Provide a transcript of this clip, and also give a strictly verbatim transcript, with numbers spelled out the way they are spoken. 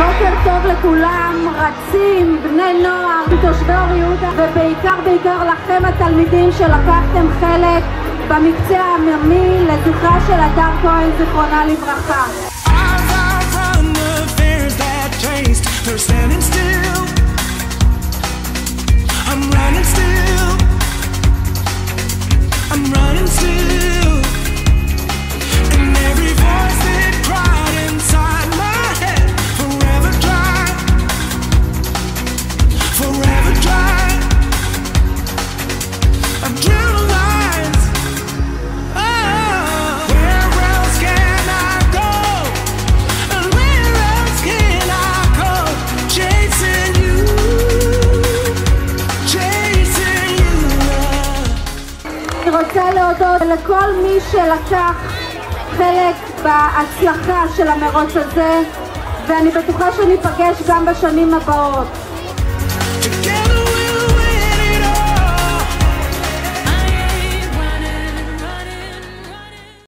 בוקר טוב לכולם, רצים, בני נוער, תושבי אור יהודה, ובעיקר בעיקר לכם התלמידים שלקחתם חלק במקצה העממי לזכרה של הדר כהן, זיכרונה לברכה. אני רוצה להודות לכל מי שלקח חלק בהצלחה של המרוץ הזה, ואני בטוחה שניפגש גם בשנים הבאות.